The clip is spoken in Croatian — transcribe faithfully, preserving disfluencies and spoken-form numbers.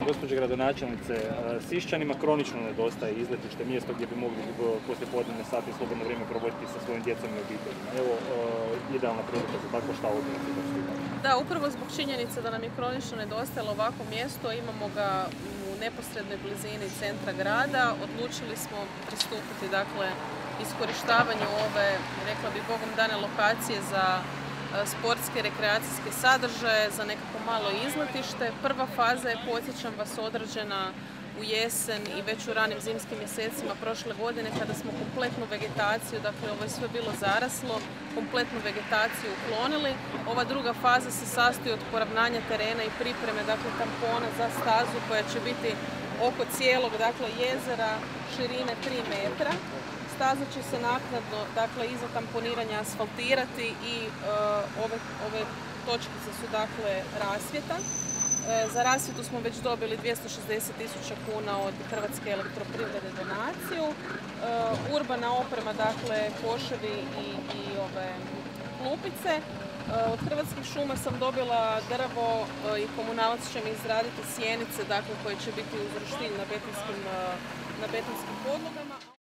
Gospođe gradonačelnice, Siščanima kronično nedostaje izletište, mjesto gdje bi mogli poslijepodnevne sati slobodno vrijeme provoditi sa svojim djecom i obiteljima. Evo, idealna prilika za tako šta odnosno. Da, upravo zbog činjenice da nam je kronično nedostajalo ovako mjesto, imamo ga u neposrednoj blizini centra grada, odlučili smo pristupiti dakle iskorištavanju ove, rekla bi Bogom dane lokacije za sportske, rekreacijske sadržaje, za nekako malo izletište. Prva faza je, podsjećam vas, odrađena u jesen i već u ranim zimskim mjesecima prošle godine kada smo kompletnu vegetaciju, dakle ovo je sve bilo zaraslo, kompletnu vegetaciju uklonili. Ova druga faza se sastoji od poravnanja terena i pripreme, dakle tampona za stazu koja će biti oko cijelog dakle, jezera širine tri metra. Staza će se naknadno, dakle, iza tamponiranja asfaltirati i uh, ove, ove točkice su, dakle, rasvjeta. Uh, za rasvjetu smo već dobili dvjesto šezdeset tisuća kuna od Hrvatske elektroprivrede donaciju. Uh, urbana oprema, dakle, koševi i, i ove klupice. Uh, od Hrvatskih šuma sam dobila drvo uh, i komunalac će mi izraditi sjenice, dakle, koje će biti uz roštilj na betonskim, uh, na betonskim podlogama.